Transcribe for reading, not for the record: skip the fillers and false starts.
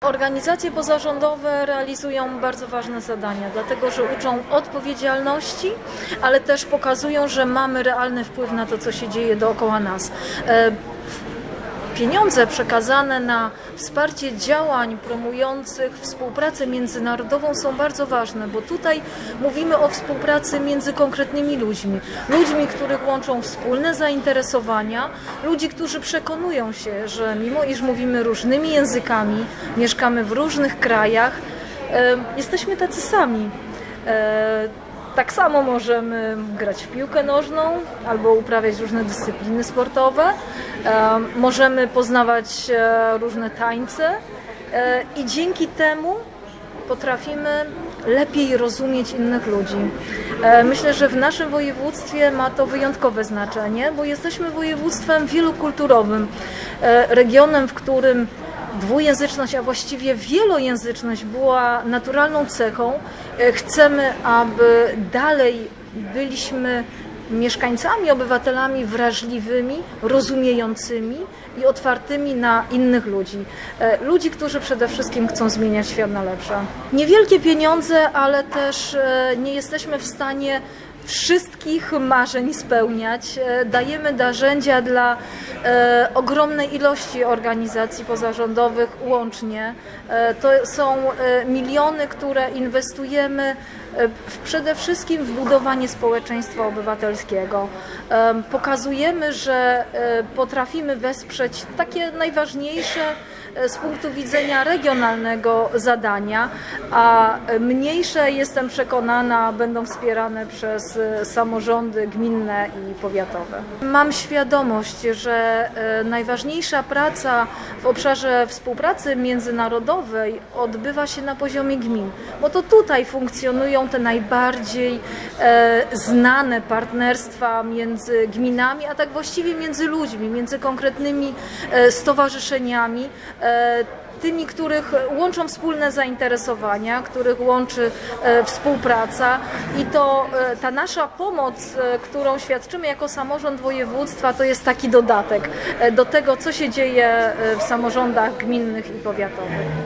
Organizacje pozarządowe realizują bardzo ważne zadania, dlatego że uczą odpowiedzialności, ale też pokazują, że mamy realny wpływ na to, co się dzieje dookoła nas. Pieniądze przekazane na wsparcie działań promujących współpracę międzynarodową są bardzo ważne, bo tutaj mówimy o współpracy między konkretnymi ludźmi. Ludźmi, których łączą wspólne zainteresowania, ludzi, którzy przekonują się, że mimo iż mówimy różnymi językami, mieszkamy w różnych krajach, jesteśmy tacy sami. Tak samo możemy grać w piłkę nożną albo uprawiać różne dyscypliny sportowe, możemy poznawać różne tańce i dzięki temu potrafimy lepiej rozumieć innych ludzi. Myślę, że w naszym województwie ma to wyjątkowe znaczenie, bo jesteśmy województwem wielokulturowym, regionem, w którym dwujęzyczność, a właściwie wielojęzyczność była naturalną cechą. Chcemy, aby dalej byliśmy mieszkańcami, obywatelami wrażliwymi, rozumiejącymi i otwartymi na innych ludzi. Ludzi, którzy przede wszystkim chcą zmieniać świat na lepsze. Niewielkie pieniądze, ale też nie jesteśmy w stanie wszystkich marzeń spełniać. Dajemy narzędzia dla ogromnej ilości organizacji pozarządowych łącznie. To są miliony, które inwestujemy przede wszystkim w budowanie społeczeństwa obywatelskiego. Pokazujemy, że potrafimy wesprzeć takie najważniejsze z punktu widzenia regionalnego zadania, a mniejsze, jestem przekonana, będą wspierane przez samorządy gminne i powiatowe. Mam świadomość, że najważniejsza praca w obszarze współpracy międzynarodowej odbywa się na poziomie gmin, bo to tutaj funkcjonują te najbardziej znane partnerstwa między gminami, a tak właściwie między ludźmi, między konkretnymi stowarzyszeniami, tymi, których łączą wspólne zainteresowania, których łączy współpraca i to ta nasza pomoc, którą świadczymy jako samorząd województwa, to jest taki dodatek do tego, co się dzieje w samorządach gminnych i powiatowych.